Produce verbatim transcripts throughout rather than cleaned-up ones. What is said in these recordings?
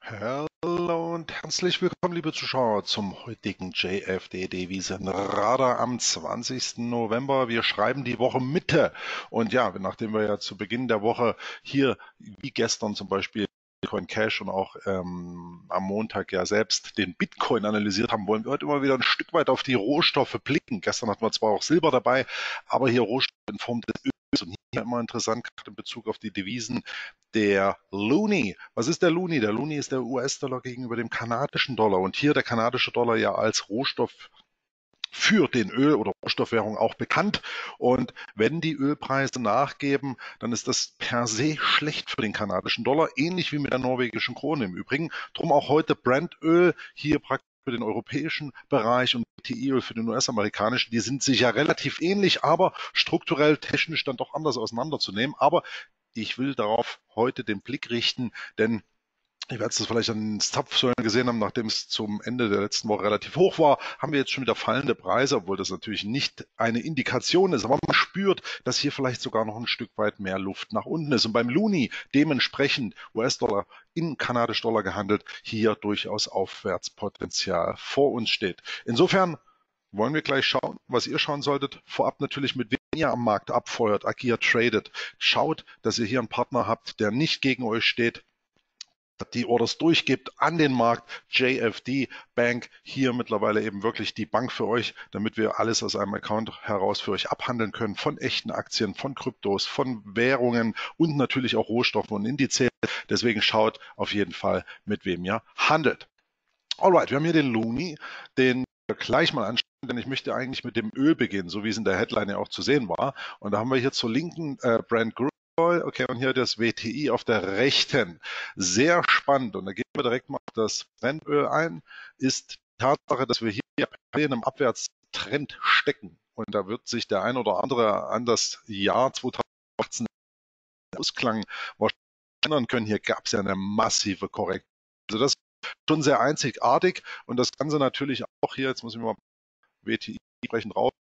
Hallo und herzlich willkommen, liebe Zuschauer, zum heutigen J F D-Devisenradar am zwanzigsten November. Wir schreiben die Woche Mitte. Und ja, nachdem wir ja zu Beginn der Woche hier, wie gestern zum Beispiel, Bitcoin Cash und auch ähm, am Montag ja selbst den Bitcoin analysiert haben, wollen wir heute immer wieder ein Stück weit auf die Rohstoffe blicken. Gestern hatten wir zwar auch Silber dabei, aber hier Rohstoffe in Form des Öls und hier immer interessant, gerade in Bezug auf die Devisen, der Loonie. Was ist der Loonie? Der Loonie ist der U S-Dollar gegenüber dem kanadischen Dollar. Und hier der kanadische Dollar ja als Rohstoff für den Öl- oder Rohstoffwährung auch bekannt. Und wenn die Ölpreise nachgeben, dann ist das per se schlecht für den kanadischen Dollar, ähnlich wie mit der norwegischen Krone im Übrigen. Drum auch heute Brent-Öl hier praktisch für den europäischen Bereich und W T I-Öl für den U S-amerikanischen. Die sind sich ja relativ ähnlich, aber strukturell technisch dann doch anders auseinanderzunehmen. Aber ich will darauf heute den Blick richten, denn ich werde es vielleicht an den Zapfsäulen gesehen haben, nachdem es zum Ende der letzten Woche relativ hoch war, haben wir jetzt schon wieder fallende Preise, obwohl das natürlich nicht eine Indikation ist. Aber man spürt, dass hier vielleicht sogar noch ein Stück weit mehr Luft nach unten ist. Und beim Loonie dementsprechend U S-Dollar in kanadisch Dollar gehandelt, hier durchaus Aufwärtspotenzial vor uns steht. Insofern wollen wir gleich schauen, was ihr schauen solltet. Vorab natürlich, mit wem ihr am Markt abfeuert, agiert, tradet. Schaut, dass ihr hier einen Partner habt, der nicht gegen euch steht, die Orders durchgibt an den Markt. J F D Bank, hier mittlerweile eben wirklich die Bank für euch, damit wir alles aus einem Account heraus für euch abhandeln können, von echten Aktien, von Kryptos, von Währungen und natürlich auch Rohstoffen und Indizes. Deswegen schaut auf jeden Fall, mit wem ihr handelt. Alright, wir haben hier den Loonie, den wir gleich mal anschauen, denn ich möchte eigentlich mit dem Öl beginnen, so wie es in der Headline ja auch zu sehen war. Und da haben wir hier zur linken äh, Brent Crude Oil, okay, und hier das W T I auf der rechten. Sehr spannend. Und da gehen wir direkt mal auf das Brennöl ein, ist die Tatsache, dass wir hier in einem Abwärtstrend stecken. Und da wird sich der ein oder andere an das Jahr zweitausendachtzehn Ausklang wahrscheinlich erinnern können. Hier gab es ja eine massive Korrektur. Also das schon sehr einzigartig und das Ganze natürlich auch hier, jetzt muss ich mal W T I entsprechend raus,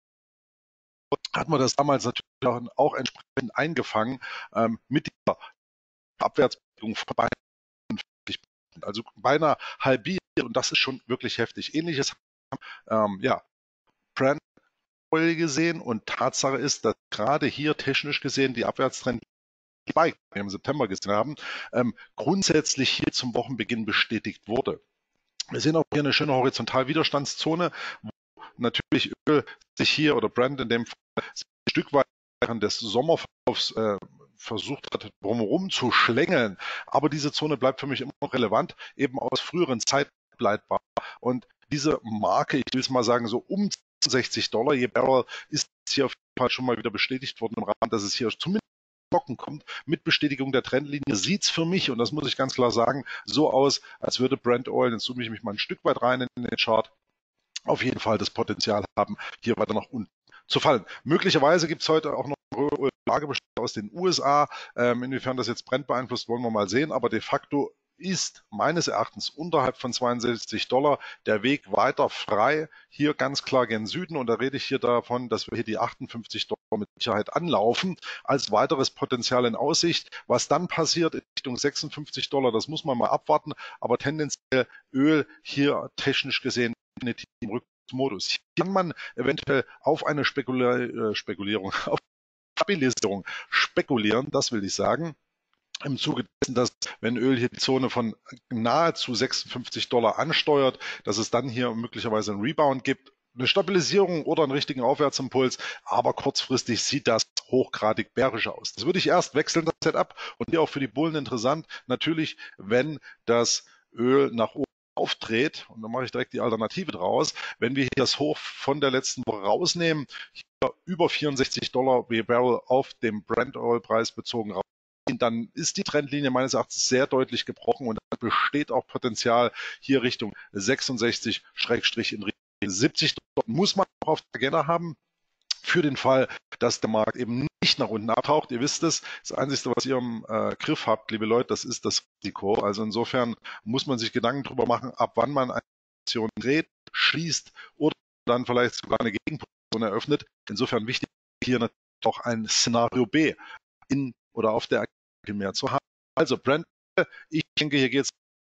hat man das damals natürlich auch entsprechend eingefangen ähm, mit dieser Abwärtsbewegung von beinahe fünfzig Prozent, also beinahe halbiert und das ist schon wirklich heftig. Ähnliches haben ähm, ja, Brand Oil gesehen und Tatsache ist, dass gerade hier technisch gesehen die Abwärtstrend, die wir im September gesehen haben, ähm, grundsätzlich hier zum Wochenbeginn bestätigt wurde. Wir sehen auch hier eine schöne Horizontalwiderstandszone, wo natürlich Öl sich hier oder Brent in dem Fall ein Stück weit während des Sommerverlaufs äh, versucht hat, drumherum zu schlängeln. Aber diese Zone bleibt für mich immer noch relevant, eben aus früheren Zeiten ableitbar. Und diese Marke, ich will es mal sagen, so um sechzig Dollar je Barrel, ist hier auf jeden Fall schon mal wieder bestätigt worden im Rahmen, dass es hier zumindest Glocken kommt. Mit Bestätigung der Trendlinie sieht es für mich, und das muss ich ganz klar sagen, so aus, als würde Brent Oil, jetzt zoome ich mich mal ein Stück weit rein in den Chart, auf jeden Fall das Potenzial haben, hier weiter nach unten zu fallen. Möglicherweise gibt es heute auch noch Lagerbestand aus den U S A. Ähm, inwiefern das jetzt Brent beeinflusst, wollen wir mal sehen. Aber de facto ist meines Erachtens unterhalb von zweiundsechzig Dollar der Weg weiter frei. Hier ganz klar gen Süden. Und da rede ich hier davon, dass wir hier die achtundfünfzig Dollar mit Sicherheit anlaufen. Als weiteres Potenzial in Aussicht. Was dann passiert in Richtung sechsundfünfzig Dollar, das muss man mal abwarten. Aber tendenziell Öl hier technisch gesehen definitiv im Rückzugsmodus. Hier kann man eventuell auf eine Spekula- äh, Spekulierung, auf Stabilisierung spekulieren, das will ich sagen. Im Zuge dessen, dass wenn Öl hier die Zone von nahezu sechsundfünfzig Dollar ansteuert, dass es dann hier möglicherweise einen Rebound gibt, eine Stabilisierung oder einen richtigen Aufwärtsimpuls, aber kurzfristig sieht das hochgradig bärisch aus. Das würde ich erst wechseln, das Setup, und hier auch für die Bullen interessant, natürlich, wenn das Öl nach oben aufdreht, und dann mache ich direkt die Alternative draus, wenn wir hier das Hoch von der letzten Woche rausnehmen, hier über vierundsechzig Dollar je Barrel auf dem Brent Oil Preis bezogen raus, dann ist die Trendlinie meines Erachtens sehr deutlich gebrochen und dann besteht auch Potenzial hier Richtung sechsundsechzig in Richtung siebzig. Dort muss man auch auf der Agenda haben, für den Fall, dass der Markt eben nicht nach unten abtaucht. Ihr wisst es, das Einzige, was ihr im äh, Griff habt, liebe Leute, das ist das Risiko. Also insofern muss man sich Gedanken darüber machen, ab wann man eine Position dreht, schließt oder dann vielleicht sogar eine Gegenposition eröffnet. Insofern wichtig hier natürlich auch ein Szenario B in oder auf der mehr zu haben. Also Brent, ich denke, hier geht es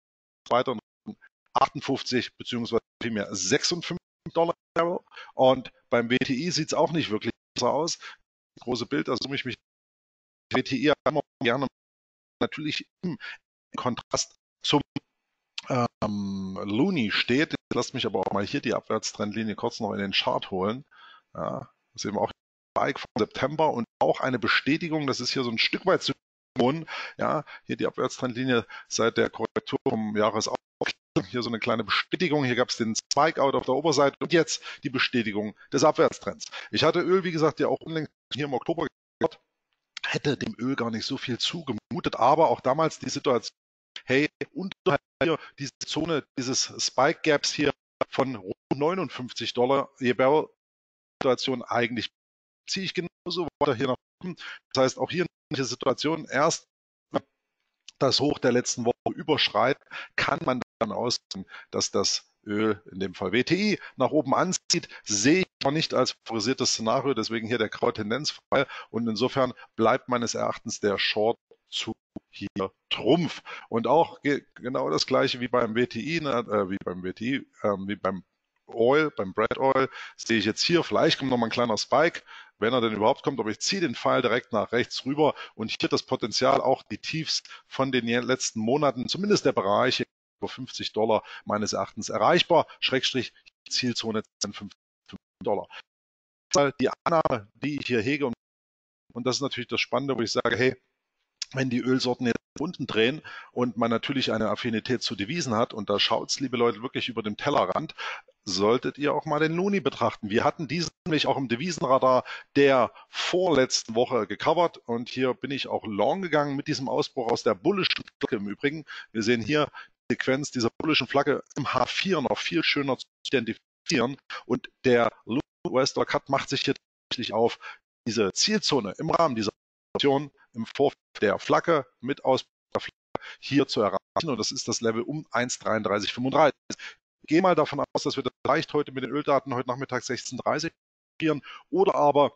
weiter achtundfünfzig beziehungsweise vielmehr sechsundfünfzig Dollar Barrel. Und beim W T I sieht es auch nicht wirklich besser aus. Das große Bild, da zoome ich mich. W T I immer gerne natürlich im Kontrast zum ähm, Loonie steht. Lasst mich aber auch mal hier die Abwärtstrendlinie kurz noch in den Chart holen. Ja, das ist eben auch Spike vom September und auch eine Bestätigung, das ist hier so ein Stück weit zu tun. Ja, hier die Abwärtstrendlinie seit der Korrektur vom Jahresausgang. Hier so eine kleine Bestätigung. Hier gab es den Spike-Out auf der Oberseite und jetzt die Bestätigung des Abwärtstrends. Ich hatte Öl, wie gesagt, ja auch unlängst hier im Oktober gehört, hätte dem Öl gar nicht so viel zugemutet, aber auch damals die Situation, hey, unterhalb hier diese Zone, dieses Spike Gaps hier von rund neunundfünfzig Dollar je Barrel, Situation eigentlich ziehe ich genauso weiter hier nach oben. Das heißt, auch hier in dieser Situation erst das Hoch der letzten Woche überschreitet, kann man dann ausgehen, dass das Öl, in dem Fall W T I, nach oben anzieht, sehe ich aber nicht als favorisiertes Szenario, deswegen hier der graue Tendenzfall und insofern bleibt meines Erachtens der Short zu hier Trumpf. Und auch genau das gleiche wie beim W T I, äh, wie beim W T I, äh, wie beim Oil, beim Brent Oil, sehe ich jetzt hier, vielleicht kommt noch mal ein kleiner Spike, wenn er denn überhaupt kommt, aber ich ziehe den Pfeil direkt nach rechts rüber und hier das Potenzial, auch die Tiefs von den letzten Monaten, zumindest der Bereich über fünfzig Dollar meines Erachtens erreichbar, Schrägstrich Zielzone fünfzig Dollar. Die Annahme, die ich hier hege, und, und das ist natürlich das Spannende, wo ich sage, hey, wenn die Ölsorten jetzt unten drehen und man natürlich eine Affinität zu Devisen hat, und da schaut's, liebe Leute, wirklich über dem Tellerrand, solltet ihr auch mal den Loonie betrachten. Wir hatten diesen nämlich auch im Devisenradar der vorletzten Woche gecovert und hier bin ich auch long gegangen mit diesem Ausbruch aus der bullischen Flagge im Übrigen. Wir sehen hier die Sequenz dieser bullischen Flagge im H vier noch viel schöner zu identifizieren und der U S-Dollar Cut macht sich hier tatsächlich auf, diese Zielzone im Rahmen dieser Option im Vorfeld der Flagge mit Ausbruch der Flagge hier zu erreichen und das ist das Level um eins Komma dreiunddreißig fünfunddreißig. Ich gehe mal davon aus, dass wir das vielleicht heute mit den Öldaten heute Nachmittag sechzehn Uhr dreißig oder aber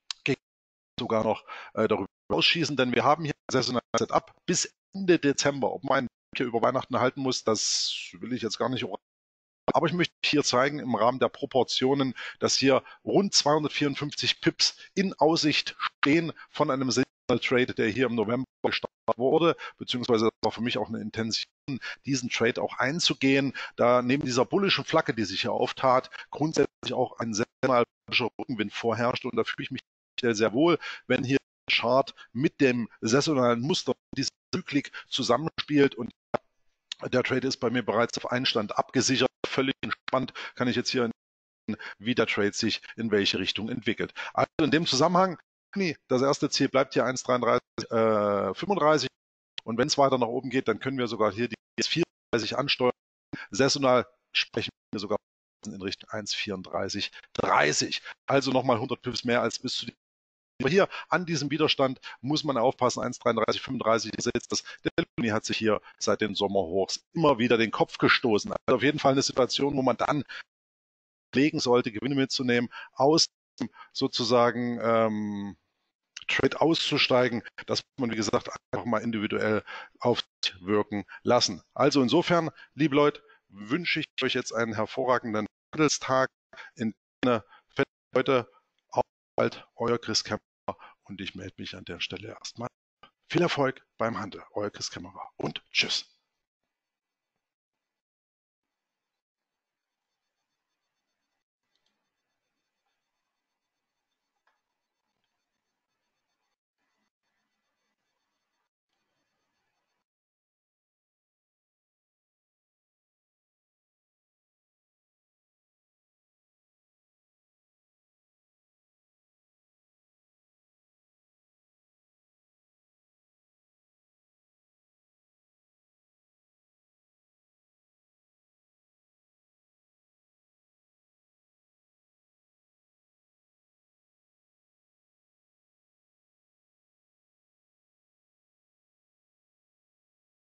sogar noch äh, darüber ausschießen, denn wir haben hier ein saisonales Setup bis Ende Dezember. Ob man hier über Weihnachten halten muss, das will ich jetzt gar nicht. Aber ich möchte hier zeigen im Rahmen der Proportionen, dass hier rund zweihundertvierundfünfzig Pips in Aussicht stehen von einem Signal Trade, der hier im November gestartet wurde, beziehungsweise war für mich auch eine Intention, diesen Trade auch einzugehen, da neben dieser bullischen Flagge, die sich hier auftat, grundsätzlich auch ein sehr bullischer Rückenwind vorherrscht und da fühle ich mich sehr wohl, wenn hier der Chart mit dem saisonalen Muster dieser Zyklik zusammenspielt und der Trade ist bei mir bereits auf einen Stand abgesichert, völlig entspannt, kann ich jetzt hier wie der Trade sich in welche Richtung entwickelt. Also in dem Zusammenhang, das erste Ziel bleibt hier eins Komma dreiunddreißig fünfunddreißig und wenn es weiter nach oben geht, dann können wir sogar hier die eins Komma vierunddreißig ansteuern. Saisonal sprechen wir sogar in Richtung eins Komma vierunddreißig dreißig. Also nochmal hundert Pips mehr als bis zu die aber hier an diesem Widerstand muss man aufpassen, eins Komma dreiunddreißig fünfunddreißig, ihr seht das, der Loonie hat sich hier seit den Sommerhochs immer wieder den Kopf gestoßen. Also auf jeden Fall eine Situation, wo man dann legen sollte, Gewinne mitzunehmen, aus sozusagen ähm, Trade auszusteigen, das muss man, wie gesagt, einfach mal individuell aufwirken lassen. Also insofern, liebe Leute, wünsche ich euch jetzt einen hervorragenden Handelstag. In heute auch bald, euer Chris Kämmerer und ich melde mich an der Stelle erstmal. Viel Erfolg beim Handel, euer Chris Kämmerer und tschüss.